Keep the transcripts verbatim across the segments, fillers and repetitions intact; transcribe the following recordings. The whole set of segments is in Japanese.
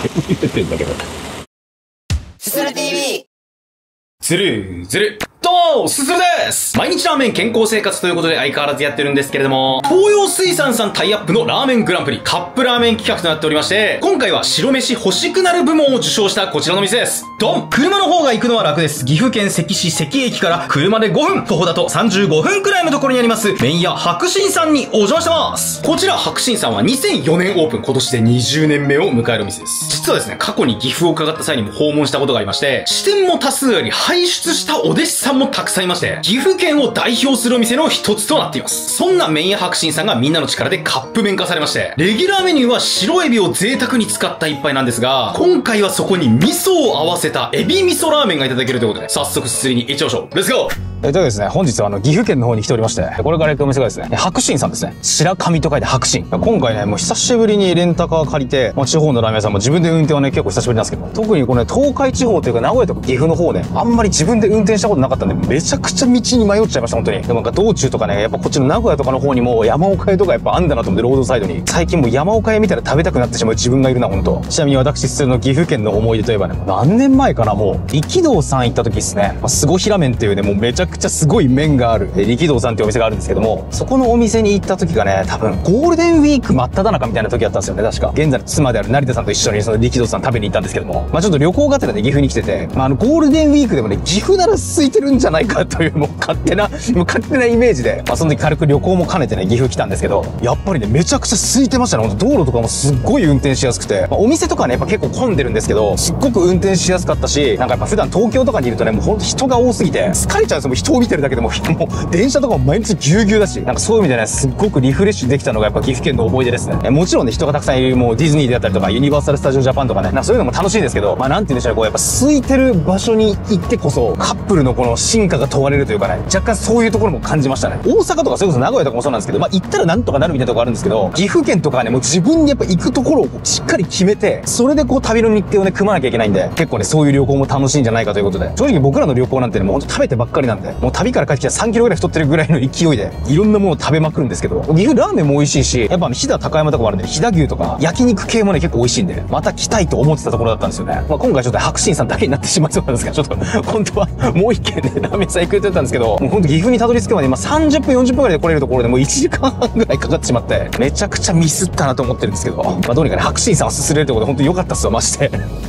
言ってんだけど。 すする ティーブイ。 ずるずる。どうも、すするです。毎日ラーメン健康生活ということで相変わらずやってるんですけれども、東洋水産さんタイアップのラーメングランプリカップラーメン企画となっておりまして、今回は白飯欲しくなる部門を受賞したこちらの店です。ドン！車の方が行くのは楽です。岐阜県関市関駅から車でごふん、徒歩だとさんじゅうごふんくらいのところにあります、麺屋白新さんにお邪魔してます。こちら白新さんはにせんよねんオープン、今年でにじゅうねんめを迎えるお店です。実はですね、過去に岐阜を伺った際にも訪問したことがありまして、支店も多数あり、輩出したお弟子さんもたくさんいまして、岐阜県を代表するお店の一つとなっています。そんな麺屋白新さんがみんなの力でカップ麺化されまして、レギュラーメニューは白エビを贅沢に使った一杯なんですが、今回はそこに味噌を合わせたエビ味噌ラーメンがいただけるということで、早速すすりに行っちゃいましょう。レッツゴー。 えっとですね、本日はあの岐阜県の方に来ておりまして、これから行くお店がですね、白新さんですね。白神と書いて白新。今回ね、もう久しぶりにレンタカー借りて、まあ、地方のラーメン屋さんも自分で運転はね、結構久しぶりなんですけど、特にこのね、東海地方というか名古屋とか岐阜の方ね、あんまり自分で運転したことなかったんで、めちゃくちゃ道に迷っちゃいました、本当に。でもなんか道中とかね、やっぱこっちの名古屋とかの方にも山岡屋とかやっぱあんだなと思って、ロードサイドに。最近もう山岡屋見たら食べたくなってしまう自分がいるな、本当。ちなみに私、するの岐阜県の思い出といえばね、何年前かな、もう。力道さん行った時ですね、まあ、すご平麺っていうね、もうめちゃくちゃすごい麺がある、え力道さんっていうお店があるんですけども、そこのお店に行った時がね、多分ゴールデンウィーク真っ只中みたいな時だったんですよね、確か。現在の妻である成田さんと一緒にその力道さん食べに行ったんですけども、まあちょっと旅行がてらで岐阜に来てて、まああのゴールデンウィークでもね、岐阜なら空いてるんじゃないかという、もう勝手な、もう勝手なイメージで、まあその時軽く旅行も兼ねてね、岐阜来たんですけど、やっぱりね、めちゃくちゃ空いてましたね、ほんと道路とかもすっごい運転しやすくて、まあ、お店とかね、やっぱ結構混んでるんですけど、すっごく運転しやすかったし、なんかやっぱ普段東京とかにいるとね、もうほんと人が多すぎて、疲れちゃうんですよ、もう人を見てるだけでも、もう電車とかも毎日ぎゅうぎゅうだし、なんかそういう意味でね、すっごくリフレッシュできたのがやっぱ岐阜県の思い出ですね。えもちろんね、人がたくさんいる、もうディズニーであったりとか、ユニバーサル・スタジオ・ジャパンとかね、なんかそういうのも楽しいんですけど、まあなんて言うんでしょうね、こうやっぱ空いてる場所に行ってこそ、カップルのこの進化が問われるというかね、若干そういうところも感じましたね。大阪とかそれこそ名古屋とかもそうなんですけど、まあ行ったらなんとかなるみたいなところあるんですけど、岐阜県とかはね、もう自分にやっぱ行くところをしっかり決めて、それでこう旅の日程をね、組まなきゃいけないんで、結構ね、そういう旅行も楽しいんじゃないかということで、正直僕らの旅行なんてね、もうほんと食べてばっかりなんで、もう旅から帰ってきたらさんキロぐらい太ってるぐらいの勢いで、いろんなものを食べまくるんですけど、岐阜ラーメンも美味しいし、やっぱ飛騨高山とかもあるんで、飛騨牛とか焼肉系もね、結構美味しいんで、また来たいと思ってたところだったんですよね。まあ今回ちょっと白新さんだけになってしまいそうなんですが、ちょっと、本当はもう一軒ね、ラーメン屋さん行く予定だったんですけど、もうほんと岐阜にたどり着くまで、まあさんじゅっぷんよんじゅっぷんぐらいで来れるところでもういちじかんはんぐらいかかってしまって、めちゃくちゃミスったなと思ってるんですけど、まあどうにかね、白新さんをすすれるってことで本当に良かったっすわ、マジで。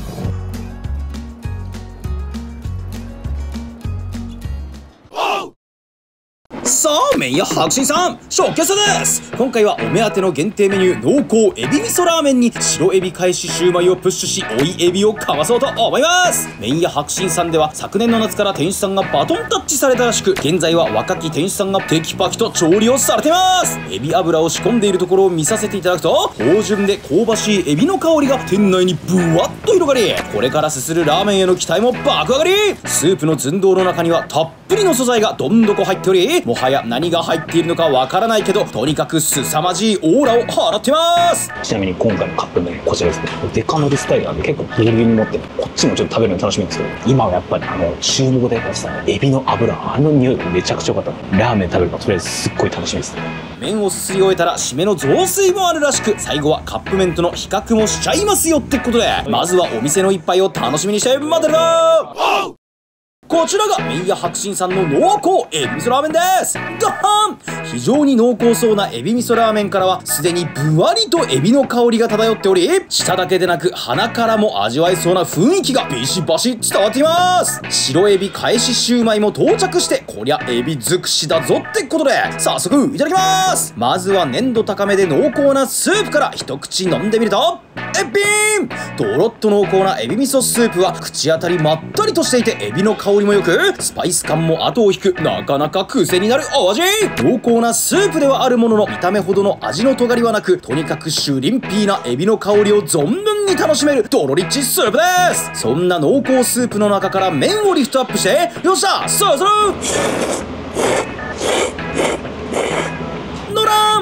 さあ、麺屋白新さん、出血です。今回はお目当ての限定メニュー、濃厚エビ味噌ラーメンに白エビ返しシューマイをプッシュし、追いエビをかわそうと思います。麺屋白新さんでは昨年の夏から店主さんがバトンタッチされたらしく、現在は若き店主さんがテキパキと調理をされています。エビ油を仕込んでいるところを見させていただくと、芳醇で香ばしいエビの香りが店内にブワッと広がり、これからすするラーメンへの期待も爆上がり。スープの寸胴の中にはたっぷりの素材がどんどこ入っており、もはや何が入っているのかわからないけど、とにかく凄まじいオーラを放ってます。 ちなみに今回のカップ麺こちらですね。デカ盛りスタイルなんで結構ボリュームに持って、こっちもちょっと食べるの楽しみですけど、今はやっぱりあの厨房でやってたエビの油、あの匂いがめちゃくちゃ良かった。ラーメン食べるのとりあえずすっごい楽しみですね。 麺をすすり終えたら締めの雑炊もあるらしく、最後はカップ麺との比較もしちゃいますよってことで、まずはお店の一杯を楽しみにして待ってるな。こちらが麺屋白新さんの濃厚エビ味噌ラーメンです。ドハン！非常に濃厚そうなエビ味噌ラーメンからはすでにぶわりとエビの香りが漂っており、舌だけでなく鼻からも味わえそうな雰囲気がビシバシ伝わっています。白エビ返しシューマイも到着して、こりゃエビ尽くしだぞってことで、早速いただきます。まずは粘度高めで濃厚なスープから一口飲んでみると、えっぴーん！とろっと濃厚なエビ味噌スープは口当たりまったりとしていて、エビの香りも良く、スパイス感も後を引く、なかなか癖になるお味。濃厚なスープではあるものの、見た目ほどの味の尖りはなく、とにかくシュリンピーなエビの香りを存分に楽しめるドロリッチスープです。そんな濃厚スープの中から麺をリフトアップして、よっしゃそうするのらん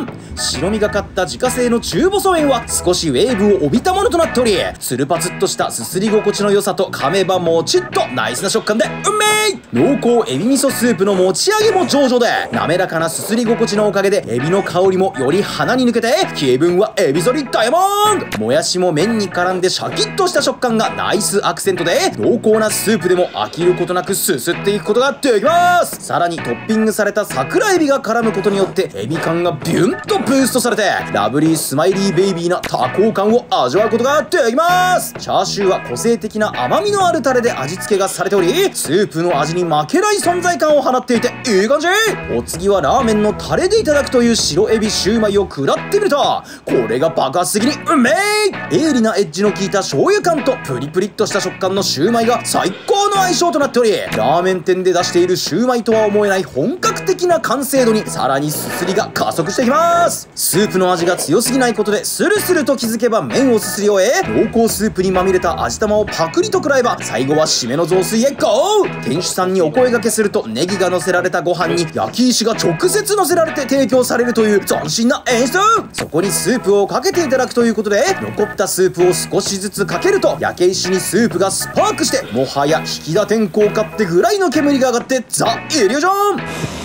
白みがかった自家製の中細麺は少しウェーブを帯びたものとなっており、つるぱつっとしたすすり心地の良さと噛めばもちっとナイスな食感でうんめい。濃厚エビ味噌スープの持ち上げも上々で、滑らかなすすり心地のおかげでエビの香りもより鼻に抜けて、気分はエビ反りダイヤモンド。もやしも麺に絡んでシャキッとした食感がナイスアクセントで、濃厚なスープでも飽きることなくすすっていくことができます。さらにトッピングされた桜エビが絡むことによってエビ感がビュンとブーストされて、ラブリースマイリーベイビーな多幸感を味わうことができます。チャーシューは個性的な甘みのあるタレで味付けがされており、スープの味に負けない存在感を放っていていい感じ。お次はラーメンのタレでいただくという白エビシューマイを食らってみると、これが爆発的にうめえ。鋭利なエッジの効いた醤油感とプリプリっとした食感のシューマイが最高の相性となっており、ラーメン店で出しているシューマイとは思えない本格的な完成度にさらにすすりが加速していきます。スープの味が強すぎないことでスルスルと気づけば麺をすすり終え、濃厚スープにまみれた味玉をパクリと食らえば、最後は締めの雑炊へゴー。店主さんにお声掛けすると、ネギが乗せられたご飯に焼き石が直接乗せられて提供されるという斬新な演出。そこにスープをかけていただくということで、残ったスープを少しずつかけると焼け石にスープがスパークして、もはや引き立てん効果ってぐらいの煙が上がってザ・イリュージョン。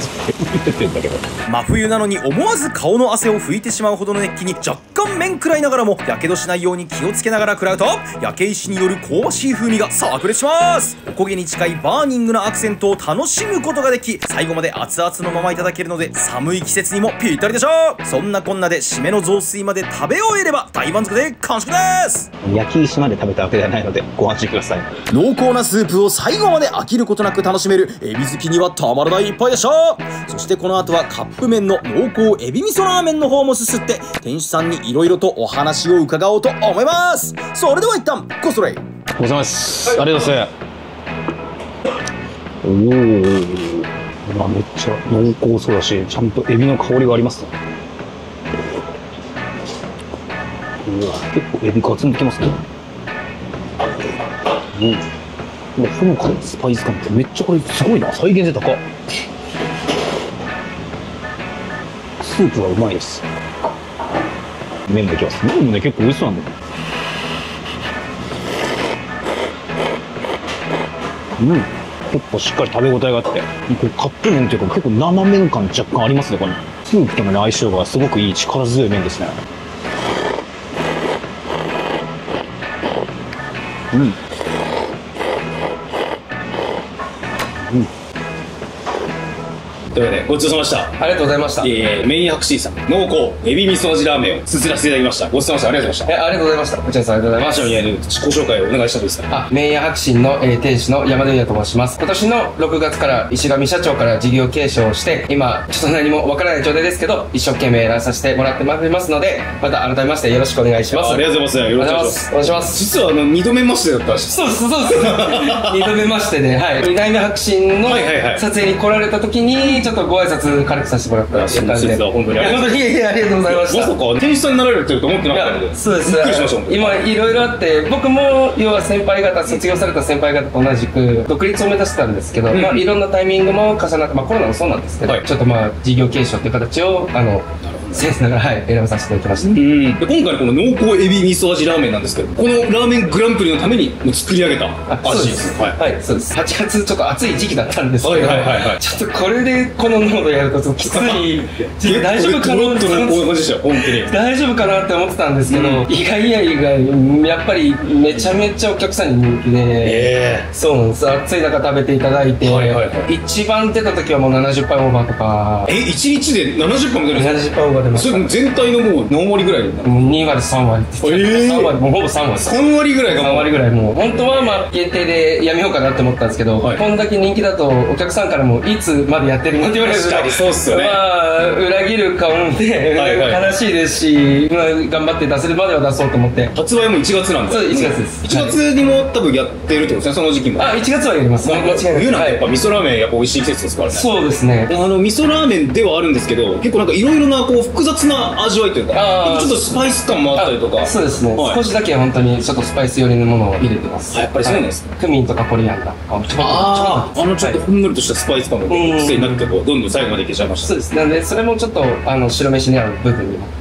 真冬なのに思わず顔の汗を拭いてしまうほどの熱気に若干面食らいながらも、やけどしないように気をつけながら食らうと、焼け石による香ばしい風味が炸裂します。お焦げに近いバーニングなアクセントを楽しむことができ、最後まで熱々のままいただけるので、寒い季節にもぴったりでしょう。そんなこんなで締めの雑炊まで食べ終えれば大満足で完食です。 焼き石まで食べたわけではないのでご安心ください。 濃厚なスープを最後まで飽きることなく楽しめるエビ好きにはたまらない一杯でしょう。そしてこの後はカップ麺の濃厚エビ味噌ラーメンの方もすすって、店主さんに色々とお話を伺おうと思います。それでは一旦ごストレイ。 ございます、はい、ありがとうございます。おー、まあ、めっちゃ濃厚そうだし、ちゃんとエビの香りがありますね。うわ、結構エビガツンときますね。うん、ほのかなスパイス感ってめっちゃこれすごいな、再現性高っ。スープはうまいです。麺もいきます。麺もね結構美味しそうなんだよ。うん、結構しっかり食べ応えがあって、これカップ麺というか結構生麺感若干ありますね。これスープとの、ね、相性がすごくいい力強い麺ですね。うん、うん、というわけでごちそうさまでした。 ありがとうございました。 えー、メイン白シーさん濃厚エビ味噌味ラーメンをすすらせていただきました。ごちそうさまでした。ありがとうございました。 えありがとうございました。こちらこそありがとうございました。 マーシャルに自己紹介をお願いしたんですか。 あ、麺屋白新の、えー、店主の山田優也と申します。今年のろくがつから石上社長から事業継承をして、今ちょっと何もわからない状態ですけど、一生懸命やらさせてもらってまいりますので、また改めましてよろしくお願いします。 ありがとうございます。よろしくお願いします。 お願いします。 実はあのにどめましてだったらしい。 そうですそうですにどめましてで、はい、にだいめ白新の撮影に来られた時にちょっとご挨拶軽くさせてもらったっていう感じで、 本当にありがとうございます。 いえいえありがとうございました。 まさか店主さんになられてると思ってなかったので、 そうです。 びっくりしました。 今いろいろあって、僕も要は先輩方、卒業された先輩方と同じく独立を目指してたんですけど、うん、まあいろんなタイミングも重なって、まあコロナもそうなんですけど、はい、ちょっとまあ事業継承という形をあのセンスながら、はい、選ばさせていただきました。うん、 で今回この濃厚エビ味噌味ラーメンなんですけど、このラーメングランプリのために作り上げた味です。はい、はい、そうです。はちがつちょっと暑い時期だったんですけど、はいはいはいはい、ちょっとこれでこの濃度やるとちょっときつい大丈夫かな大丈夫かなって思ってたんですけど、うん、意外や意外やっぱりめちゃめちゃお客さんに人気で、えー、そうなんです。暑い中食べていただいて、はいはいはい、一番出た時はもうななじゅっぱいオーバーとか。え、いちにちでななじゅっぱいも出るんですか。ななじゅっぱいオーバー出ました。それ全体のもう何割ぐらいにわりさんわりって言って、えー、さんわり、もうほぼさんわりさんわりぐらいがさんわりぐらい、もう本当はまあ限定でやめようかなって思ったんですけど、はい、こんだけ人気だとお客さんからもいつまでやってるのって言われると、確かにそうっすよね。まあ裏切る顔で、はいはい、悲しいですし、まあ、頑張って出せるまでは出そうと思って。 発売もいちがつなんです。そういちがつです。いちがつにも多分やってるってことですね、その時期も。 あ、いちがつはやります。間違いない。 冬なんてやっぱ味噌ラーメンやっぱ美味しい季節ですからね。 そうですね。 あの味噌ラーメンではあるんですけど、結構なんかいろいろなこう複雑な味わいというか、ちょっとスパイス感もあったりとか。そうですね、はい、少しだけ本当にちょっとスパイス寄りのものを入れてます。あ、やっぱりそうなんですね。クミンとかコリアンダー、 ああ、あのちょっとほんのりとしたスパイス感が癖になってこうどんどん最後までいけちゃいました。 そうです。なんでそれもちょっとあの白飯に合う部分にも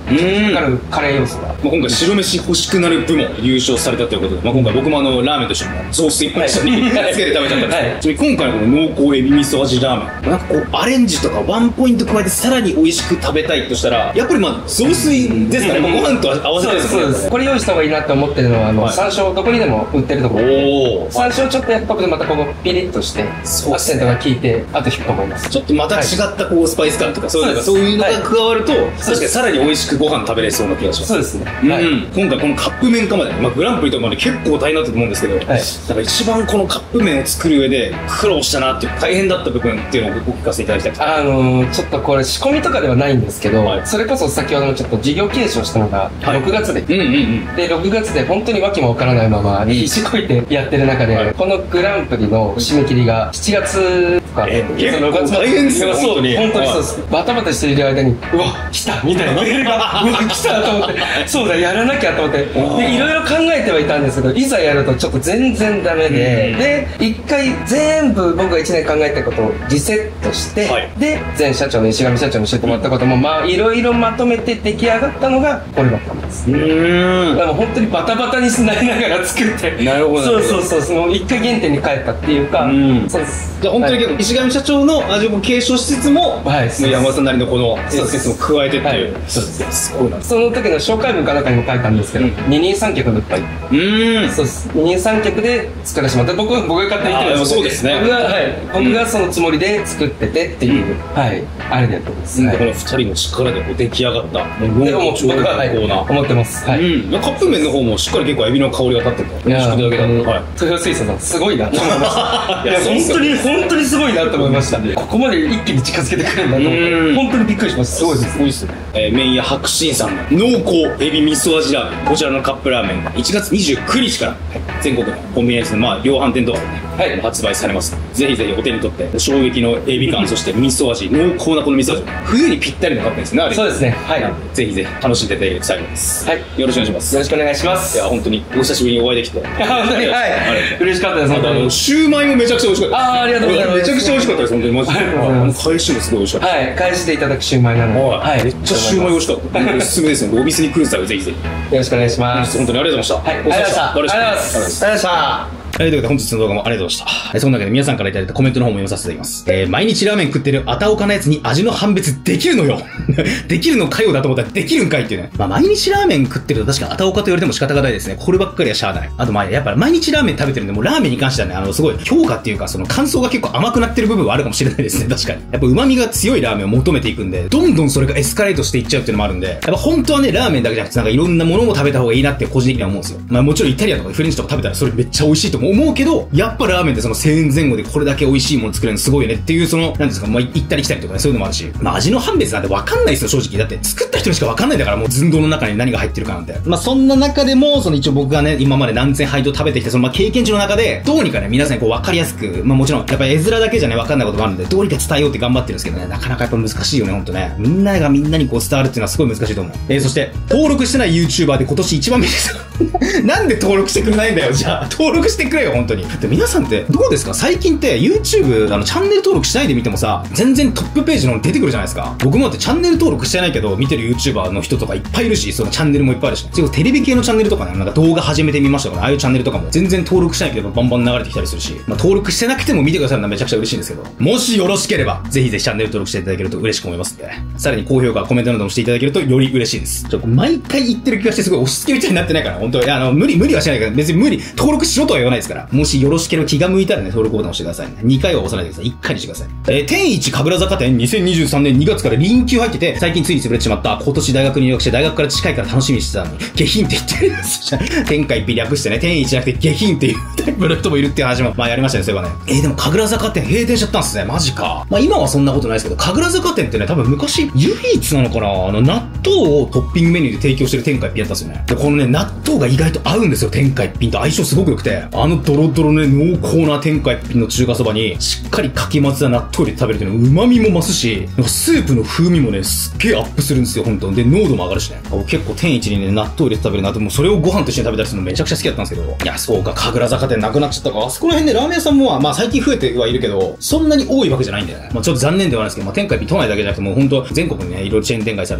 んかかるカレー要素が。 まあ、今回白飯欲しくなる部門優勝されたということで、まあ、今回僕もあのラーメンとしても雑炊も一緒につけて食べちゃったんですけど、 はいちなみに今回のこの濃厚エビ味噌味ラーメンなんかこうアレンジとかワンポイント加えてさらに美味しく食べたいとしたらやっぱりまあ雑炊ですかね、まあ、ご飯と合わせそうです、 たいですよね。 そうです。これ用意した方がいいなって思ってるのは、あの、 はい山椒どこにでも売ってるところ。 おお山椒ちょっとやっぱでまたここピリッとして、 そうアクセントが効いて、あと引くと思います。 ちょっとまた違ったこうスパイス感とかそういうのがそですそうういうのが加わると、 はい確かにさらに美味しくご飯食べれそうな気がします。 そうですね。 うんはい。 今回このカップ麺化まで、まあ、グランプリとかまで結構大変だったと思うんですけど、 はいだから一番このカップ麺を作る上で苦労したなっていう大変だった部分っていうのをお聞かせいただきたいです。 あのー、ちょっとこれ仕込みとかではないんですけど、 はいそれこそ先ほどもちょっと事業継承したのがはいろくがつで、 うんうんうんで、ろくがつで本当に訳もわからないまま必死こいてやってる中で、 はいこのグランプリの締め切りがしちがつとか、 え結構ろくがつ大変ですよそう、 本当に本当にそうです。バタバタしている間に、うわ、来たみたいなメールが、うわ、来たと思って、そうだ、やらなきゃと思って、で、いろいろ考えてはいたんですけど、いざやるとちょっと全然ダメで、で、一回全部僕がいちねん考えたことをリセットして、 はいで、前社長の石上社長に教えてもらったことも、まあ、いろいろまとめて出来上がったのがこれだったんです。 うーんだから本当にバタバタになりながら作って。 なるほどそうそうそう。その一回原点に帰ったっていうか。 うんそうです。 じゃあ本当にけはいど石上社長の味を継承しつつも、 はいもう山田さんなりのこのエそうですッセンスも加えてっていう、 はいそうですすごいな。 その時の紹介文かなんかにも書いたんですけど、 うん二人三脚のいっぱい。 うーんそうです。二人三脚で作らせてもらって、僕、僕が勝手に言ってるんですあーそうですね僕が、はい。僕がそのつもりで作っててっていう、はい。あれでやってます。はいこの二人の力でこう出来上がったもうでも僕は、はい、 濃厚な、 思ってます。はい。 うん、カップ麺の方もしっかり結構エビの香りが立ってていや美味しくいただけたー、 はい豊水素さんすごいなと思いました。いや、 そうっすよ本当に、本当にすごいなと思いました。ここまで一気に近づけてくるんだと思っうんて、本当にびっくりしました。すごいです。 すごいっすね、えー、麺屋白新さんの濃厚エビ味噌味ラーメンこちらのカップラーメンがいちがつにじゅうくにちから全国のコンビニエンスのまあ量販店とかでね、 はい発売されます。ぜひぜひお手に取って衝撃のエビ感そして味噌味濃厚なこの味噌味冬にぴったりのカップですねあれそうですね。はい。 なのでぜひぜひ楽しんでいただける最後です。 はい。 よろしくお願いします。 よろしくお願いします。 いや本当にお久しぶりにお会いできていや本当に、はありがとうございますい。嬉しかったです、 あとあの本当に。 シューマイもめちゃくちゃ美味しかったです。 あーありがとうございますめちゃくちゃ美味しかったです本当にマジで。 ありがとうございますあの返しもすごい美味しかった。 はい。返していただくシューマイなので、 はい、めっちゃシューマイ美味しかった。おすすめですので、お店に来る際はぜひぜひ。 よろしくお願いします。 本当にありがとうございました。 はい。ありがとうございました。ありがとうございます。ありがとうございました。 はい、ということで本日の動画もありがとうございました。えその中で皆さんからいただいたコメントの方も読まさせていただきます。えー、毎日ラーメン食ってるあたおかなやつに味の判別できるのよ。できるのかよだと思ったらできるんかいっていうね。まあ毎日ラーメン食ってると確かあたおかと言われても仕方がないですね。こればっかりはしゃあない。あとまあやっぱ毎日ラーメン食べてるんで、もうラーメンに関してはね、あのすごい評価っていうかその感想が結構甘くなってる部分はあるかもしれないですね。確かに。やっぱ旨味が強いラーメンを求めていくんで、どんどんそれがエスカレートしていっちゃうっていうのもあるんで、やっぱ本当はね、ラーメンだけじゃなくてなんかいろんなものも食べた方がいいなって個人的には思うんですよ。まあもちろんイタリアンとかフレンチとか食べたらそれめっちゃ美味しいとも思うけど、やっぱラーメンってそのせんえんぜん後でこれだけ美味しいもの作れるのすごいよねっていう、その、なんですか、まあ行ったり来たりとかね、そういうのもあるし、まあ味の判別なんてわかんないですよ、正直。だって作った人にしかわかんないんだから、もう寸胴の中に何が入ってるかなんて。まあそんな中でも、その一応僕がね、今まで何千杯と食べてきたそのまあ経験値の中で、どうにかね、皆さんにこうわかりやすく、まあもちろん、やっぱり絵面だけじゃね、わかんないこともあるんで、どうにか伝えようって頑張ってるんですけどね、なかなかやっぱ難しいよね、ほんとね。みんながみんなにこう伝わるっていうのはすごい難しいと思う。えー、そして、登録してない YouTuber で今年一番目ですよ。なんで登録してくれないんだよ、じゃあ。登録してくれよ、本当に。で皆さんってどうですか？最近って YouTube あのチャンネル登録しないで見てもさ、全然トップページの出てくるじゃないですか。僕もだってチャンネル登録してないけど見てる YouTuber の人とかいっぱいいるし、そのチャンネルもいっぱいあるし、結構テレビ系のチャンネルとかね、なんか動画始めてみましたとかね、ああいうチャンネルとかも全然登録しないけどバンバン流れてきたりするし、まあ登録してなくても見てくださるのはめちゃくちゃ嬉しいんですけど、もしよろしければぜひぜひチャンネル登録していただけると嬉しく思いますんで、さらに高評価コメントなどもしていただけるとより嬉しいです。ちょっと毎回言ってる気がしてすごい押し付けみたいになってないから、本当にあの無理無理はしないから、別に無理登録しろとは言わないですから、もしよろしければ気が向いたらね、登録ボタンを押してくださいね。にかいは押さないでください。いっかいにしてください。えー、天一神楽坂店にせんにじゅうさんねんにがつから臨休入ってて、最近ついに潰れてしまった。今年大学に入学して大学から近いから楽しみにしてたのに、下品って言ってるんですよ。天下一品略してね、天一じゃなくて下品っていうタイプの人もいるっていう話も、まあやりましたね、そういえばね。えー、でも神楽坂店閉店しちゃったんですね。マジか。まあ今はそんなことないですけど、神楽坂店ってね、多分昔、唯一なのかな、あの、納豆をトッピングメニューで提供してる天下一品やったんですよね。で、このね、納豆が意外と合うんですよ、天下一品と相性すごく良くて。あのドロドロね、濃厚な天下一品の中華そばに、しっかりかき混ぜた納豆入れて食べるというのは旨味も増すし、なんかスープの風味もね、すっげえアップするんですよ、本当で、濃度も上がるしね。結構天一にね、納豆入れて食べるなと、もうそれをご飯と一緒に食べたりするのめちゃくちゃ好きだったんですけど、いや、そうか、神楽坂店なくなっちゃったか。あそこら辺でラーメン屋さんも、まあ最近増えてはいるけど、そんなに多いわけじゃないんだよね。まあちょっと残念ではないですけど、まあ天下一品都内だけじゃなくてもう本当全国にね、いろいろチェーン展開されてるんで、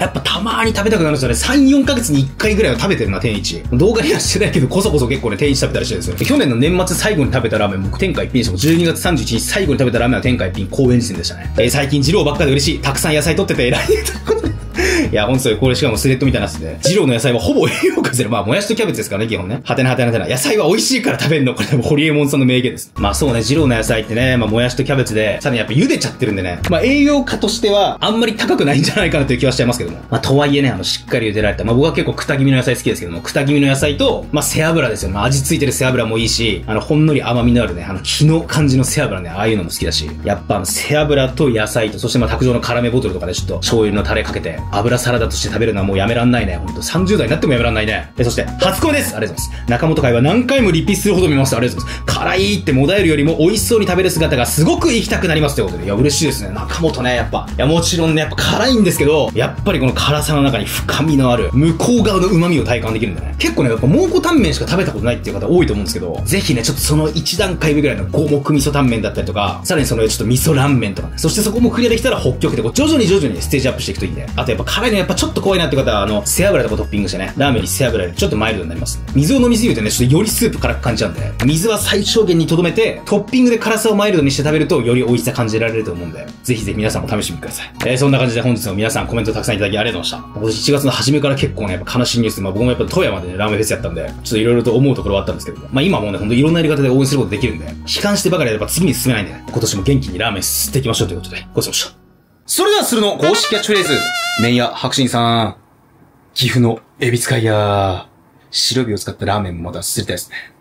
やっぱたまーに食べたくなるんですよね。さん、よんかげつにいっかいぐらいは食べてるな、天一。動画にはしてないけど、こそこそ結構ね、天一食べたりしてるんですよ。去年の年末最後に食べたラーメン、僕天下一品でした。じゅうにがつさんじゅういちにち最後に食べたラーメンは天下一品高円寺店でしたね。えー、最近二郎ばっかで嬉しい。たくさん野菜取ってて偉いね。ということで。いや、ほんとそれ、これしかもスレッドみたいなやつで。二郎の野菜はほぼ栄養価ゼロ。まあ、もやしとキャベツですからね、基本ね。はてなはてなはてな。野菜は美味しいから食べんの。これでも、ホリエモンさんの名言です。まあそうね、二郎の野菜ってね、まあ、もやしとキャベツで、さらにやっぱ茹でちゃってるんでね。まあ、栄養価としては、あんまり高くないんじゃないかなという気はしちゃいますけども。まあ、とはいえね、あの、しっかり茹でられた。まあ、僕は結構、くた気味の野菜好きですけども、くた気味の野菜と、まあ、背脂ですよね。まあ、味ついてる背脂もいいし、あの、ほんのり甘みのあるね、あの、気の感じの背脂ね、ああいうのも好きだし、やっぱあの、背脂と野菜と、そしてまあ、卓上の辛めボトルとかでちょっと、醤油のタレかけて、油サラダとして食べるのはもうやめらんないね。ほんと、さんじゅう代になってもやめらんないね。え、そして、初恋です。ありがとうございます。中本会は何回もリピするほど見ました。ありがとうございます。辛いってもだえるよりも美味しそうに食べる姿がすごく行きたくなりますということで。いや、嬉しいですね。中本ね、やっぱ。いや、もちろんね、やっぱ辛いんですけど、やっぱりこの辛さの中に深みのある、向こう側の旨味を体感できるんだね。結構ね、やっぱ蒙古タンメンしか食べたことないっていう方多いと思うんですけど、ぜひね、ちょっとその一段階目ぐらいの五目味噌タンメンだったりとか、さらにそのちょっと味噌ラーメンとかね。そしてそこもクリアできたら北極でこう徐々に徐々にステージアップしていくといいんで。あとやっぱ辛いのやっぱちょっと怖いなって方は、あの、背脂とかトッピングしてね、ラーメンに背脂でちょっとマイルドになります。水を飲みすぎるとね、ちょっとよりスープ辛く感じちゃうんで、水は最小限に留めて、トッピングで辛さをマイルドにして食べると、より美味しさ感じられると思うんで、ぜひぜひ皆さんも試してみてください。えー、そんな感じで本日も皆さんコメントたくさんいただきありがとうございました。今年いちがつの初めから結構ね、やっぱ悲しいニュースで、まあ僕もやっぱ富山でね、ラーメンフェスやったんで、ちょっといろいろと思うところはあったんですけども、まあ今もね、ほんといろんなやり方で応援することできるんで、悲観してばかりやれば次に進めないんでね、今年も元気にラーメン吸っていきましょうということで、ごちそうさまでした。それではするの公式キャッチフレーズ、麺屋白新さん、岐阜のエビ使いや、白エビを使ったラーメンもまたすりたいですね。